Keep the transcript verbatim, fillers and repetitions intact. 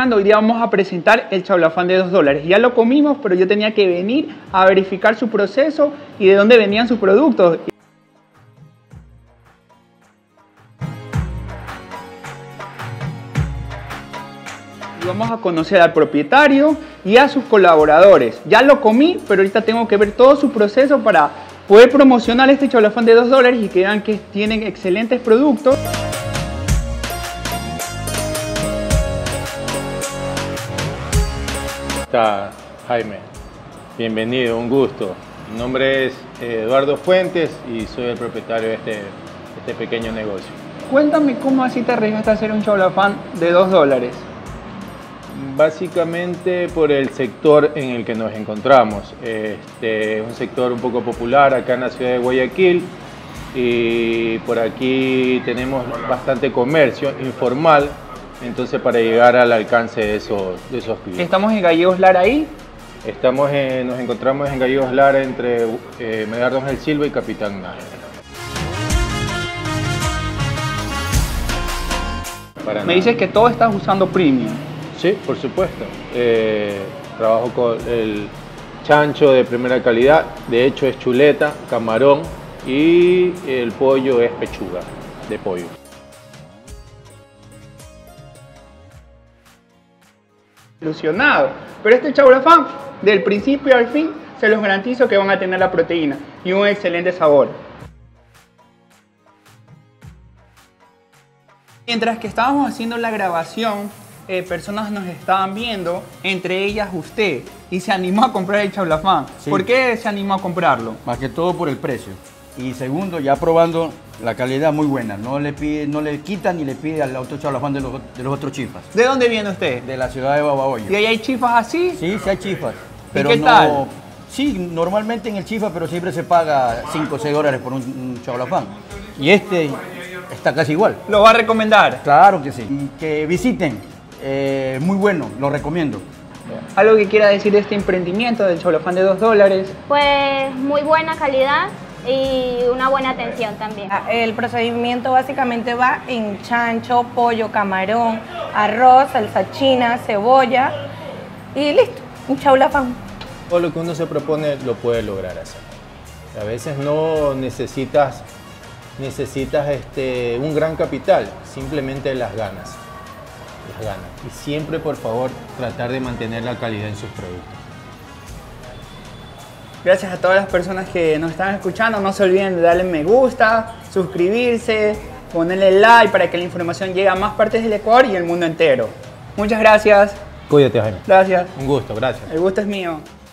Hoy día vamos a presentar el chaulafán de dos dólares. Ya lo comimos, pero yo tenía que venir a verificar su proceso y de dónde venían sus productos. Y vamos a conocer al propietario y a sus colaboradores. Ya lo comí, pero ahorita tengo que ver todo su proceso para poder promocionar este chaulafán de dos dólares y que vean que tienen excelentes productos. Está Jaime, bienvenido, un gusto. Mi nombre es Eduardo Fuentes y soy el propietario de este, de este pequeño negocio. Cuéntame cómo así te arriesgaste a hacer un chaulafán de dos dólares. Básicamente por el sector en el que nos encontramos. Este es un sector un poco popular acá en la ciudad de Guayaquil y por aquí tenemos bastante comercio informal. Entonces, para llegar al alcance de esos, de esos clientes. ¿Estamos en Gallegos Lara ahí? Estamos en, nos encontramos en Gallegos Lara entre eh, Medardo Ángel Silva y Capitán Nájera. Me nada. Dices que todo estás usando premium. Sí, por supuesto. Eh, trabajo con el chancho de primera calidad. De hecho, es chuleta, camarón y el pollo es pechuga de pollo. Ilusionado, pero este chaulafán del principio al fin se los garantizo que van a tener la proteína y un excelente sabor. Mientras que estábamos haciendo la grabación, eh, personas nos estaban viendo, entre ellas usted, y se animó a comprar el chaulafán. Sí. ¿Por qué se animó a comprarlo? Más que todo por el precio. Y segundo, ya probando la calidad muy buena. No le pide, no le quita ni le pide al otro chaulafán de los, de los otros chifas. ¿De dónde viene usted? De la ciudad de Babahoyo. ¿Y ahí hay chifas así? Sí, sí hay chifas. Pero ¿y qué no, tal? Sí, normalmente en el chifa, pero siempre se paga cinco o seis dólares por un, un chaulafán. Y este está casi igual. ¿Lo va a recomendar? Claro que sí. Y que visiten. Eh, muy bueno, lo recomiendo. ¿Algo que quiera decir de este emprendimiento del chaulafán de dos dólares? Pues muy buena calidad y una buena atención también. El procedimiento básicamente va en chancho, pollo, camarón, arroz, salsa china, cebolla y listo, un chaulafán. Todo lo que uno se propone lo puede lograr hacer. A veces no necesitas, necesitas este, un gran capital, simplemente las ganas. Las ganas. Y siempre, por favor, tratar de mantener la calidad en sus productos. Gracias a todas las personas que nos están escuchando. No se olviden de darle me gusta, suscribirse, ponerle like para que la información llegue a más partes del Ecuador y el mundo entero. Muchas gracias. Cuídate, Jaime. Gracias. Un gusto, gracias. El gusto es mío.